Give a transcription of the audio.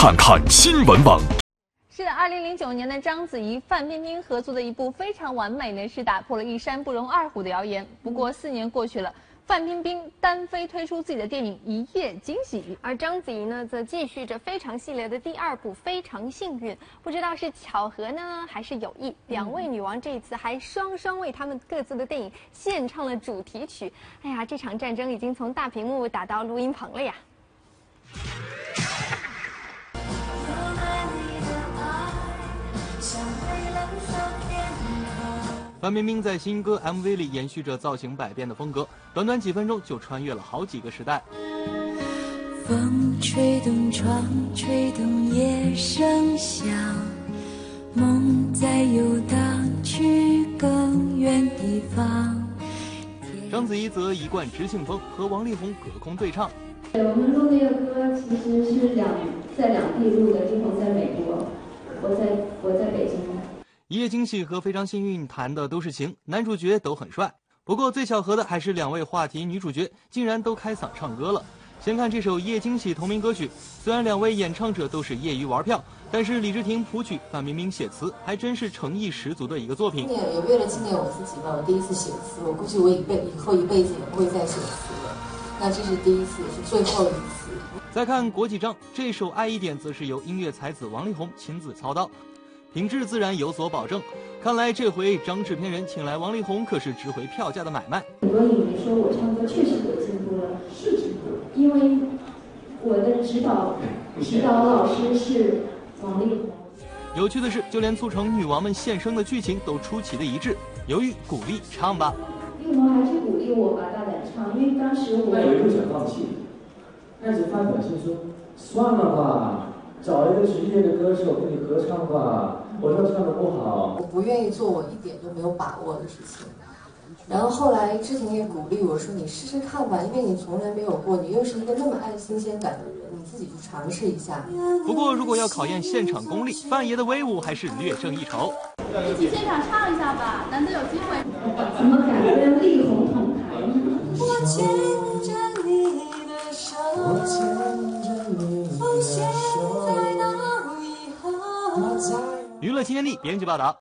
看看新闻网。 是的，2009年的章子怡、范冰冰合作的一部《非常完美》呢，是打破了一山不容二虎的谣言。不过4年过去了，范冰冰单飞推出自己的电影《一夜惊喜》， 而章子怡呢，则继续着《非常》系列的第2部《非常幸运》。不知道是巧合呢，还是有意？两位女王这一次还双双为他们各自的电影献唱了主题曲。哎呀，这场战争已经从大屏幕打到录音棚了呀！ 范冰冰在新歌 MV 里延续着造型百变的风格，短短几分钟就穿越了好几个时代。 风吹动窗，吹动夜声响，梦在游荡去更远地方。 章子怡则一贯知性风，和王力宏隔空对唱。 我们录那个歌其实是在两地录的，力宏在美国，我在北京。 一夜惊喜和非常幸运谈的都是情，男主角都很帅。不过最巧合的还是两位话题女主角竟然都开嗓唱歌了。先看这首《一夜惊喜》同名歌曲，虽然两位演唱者都是业余玩票，但是李治廷谱曲，范冰冰写词，还真是诚意十足的一个作品。 也为了纪念我自己吧，我第一次写词，我估计我以后一辈子也不会再写词了。那这是第一次，是最后一次。 再看国几张，这首《爱一点》则是由音乐才子王力宏亲自操刀。品质自然有所保证，看来这回张制片人请来王力宏可是值回票价的买卖。 很多影迷说我唱歌确实有进步了，是进步了，因为我的指导老师是王力宏。 有趣的是，就连促成女王们献声的剧情都出奇的一致，犹豫鼓励唱吧。 力宏还是鼓励我吧，大胆唱，因为当时我有一度想放弃，但是发短信说算了吧。找一个职业的歌手跟你合唱吧，我说唱得不好。 我不愿意做我一点都没有把握的事情。然后后来志廷也鼓励我说：“你试试看吧，因为你从来没有过，你又是一个那么爱新鲜感的人，你自己去尝试一下。” 不过，如果要考验现场功力，范爷的威武还是略胜一筹。 一起现场唱一下吧，难得有机会。 怎么敢跟力宏同台呢？ 我牵着你的手，风险在到以后。 娱乐新天地编辑报道。